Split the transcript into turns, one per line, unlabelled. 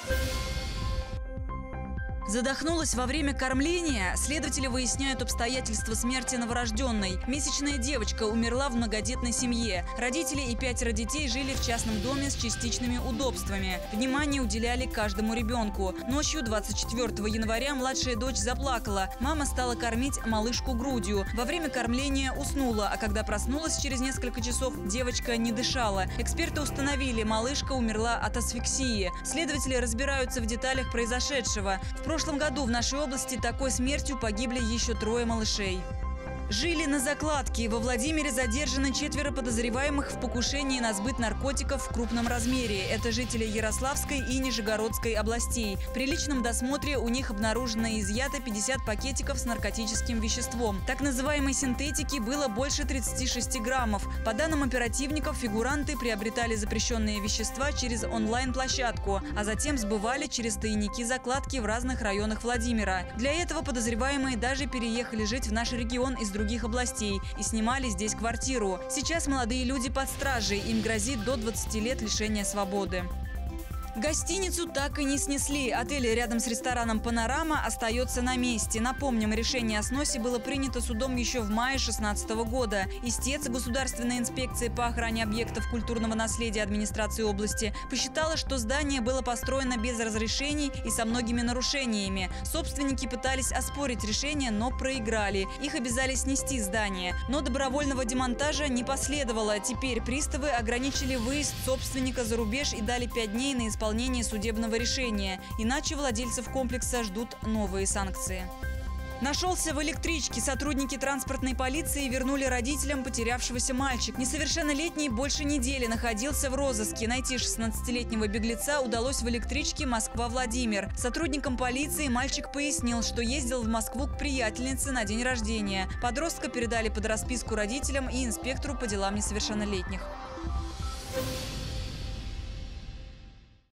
Задохнулась во время кормления? Следователи выясняют обстоятельства смерти новорожденной. Месячная девочка умерла в многодетной семье. Родители и 5 детей жили в частном доме с частичными удобствами. Внимание уделяли каждому ребенку. Ночью 24 января младшая дочь заплакала. Мама стала кормить малышку грудью. Во время кормления уснула, а когда проснулась через несколько часов, девочка не дышала. Эксперты установили, малышка умерла от асфиксии. Следователи разбираются в деталях произошедшего. В прошлом году в нашей области такой смертью погибли еще 3 малышей. Жили на закладке. Во Владимире задержаны 4 подозреваемых в покушении на сбыт наркотиков в крупном размере. Это жители Ярославской и Нижегородской областей. При личном досмотре у них обнаружено и изъято 50 пакетиков с наркотическим веществом. Так называемой синтетики было больше 36 граммов. По данным оперативников, фигуранты приобретали запрещенные вещества через онлайн-площадку, а затем сбывали через тайники закладки в разных районах Владимира. Для этого подозреваемые даже переехали жить в наш регион из других областей и снимали здесь квартиру. Сейчас молодые люди под стражей. Им грозит до 20 лет лишения свободы. Гостиницу так и не снесли. Отель рядом с рестораном «Панорама» остается на месте. Напомним, решение о сносе было принято судом еще в мае 2016 года. Истец, Государственная инспекция по охране объектов культурного наследия администрации области, посчитала, что здание было построено без разрешений и со многими нарушениями. Собственники пытались оспорить решение, но проиграли. Их обязали снести здание. Но добровольного демонтажа не последовало. Теперь приставы ограничили выезд собственника за рубеж и дали 5 дней на исполнение судебного решения. Иначе владельцев комплекса ждут новые санкции. Нашелся в электричке. Сотрудники транспортной полиции вернули родителям потерявшегося мальчика. Несовершеннолетний больше недели находился в розыске. Найти 16-летнего беглеца удалось в электричке Москва-Владимир. Сотрудникам полиции мальчик пояснил, что ездил в Москву к приятельнице на день рождения. Подростка передали под расписку родителям и инспектору по делам несовершеннолетних.